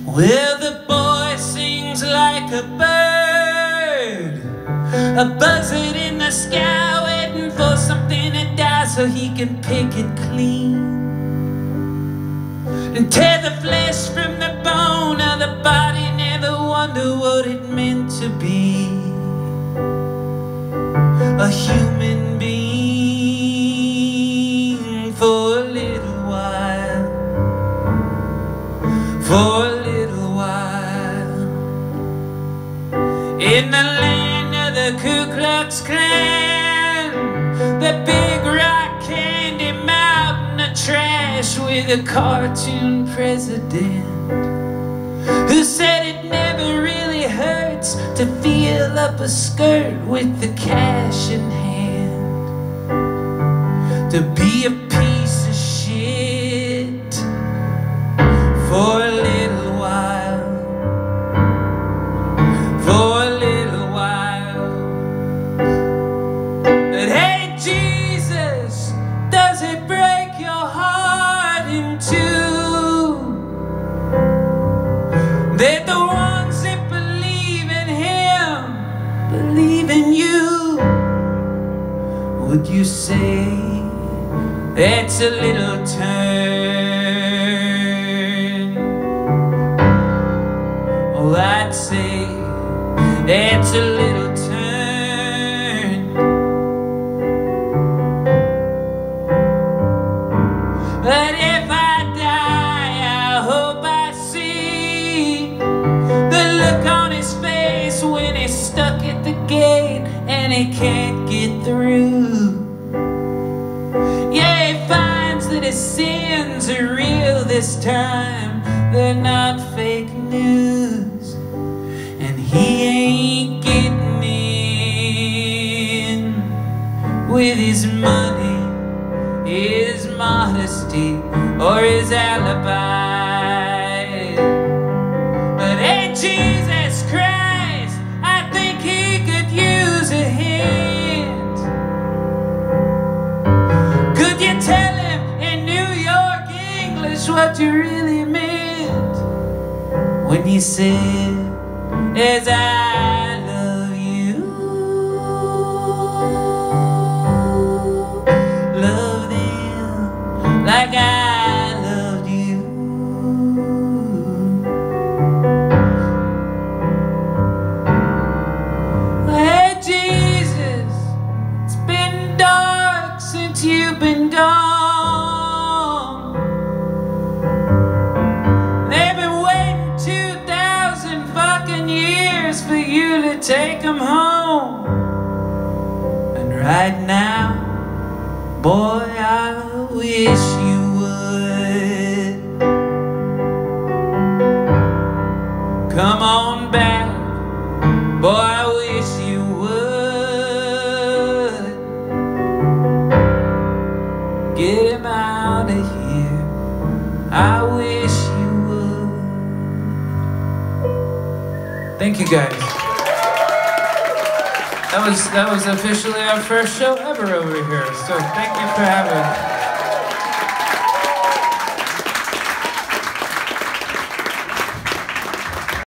Well, the boy sings like a bird, a buzzard in the sky, waiting for something to die so he can pick it clean and tear the flesh from the bone of the body. Never wonder what it meant to be a human being for a little while, for a little while. In the land of the Ku Klux Klan, the big rock candy mountain of trash with a cartoon president who said it never really hurts to feel up a skirt with the cash in hand, to be a piece of shit for a little while, for a little while. But hey Jesus, does it break your heart in two that the ones that believe in Him believe in you? Would you say that's a little turn? Oh, I'd say that's a little turn. But if I die, I hope I see the look on his face when he's stuck at the gate and he can't get through. Yeah, he finds that his sins are real this time, they're not fake news, and he ain't getting in with his money, his modesty, or his alibi. But hey Jesus Christ, I think he could use a hand. Could you tell him in New York English what you really meant when you said, as I love you, love them like I loved you. Hey Jesus, it's been dark since you've been gone. They've been waiting 2,000 fucking years for you to take them home. And right now, boy, I wish you would come on back. Boy, I wish you would get him out of here. I wish you would. Thank you guys. That was officially our first show ever over here. So thank you for having me.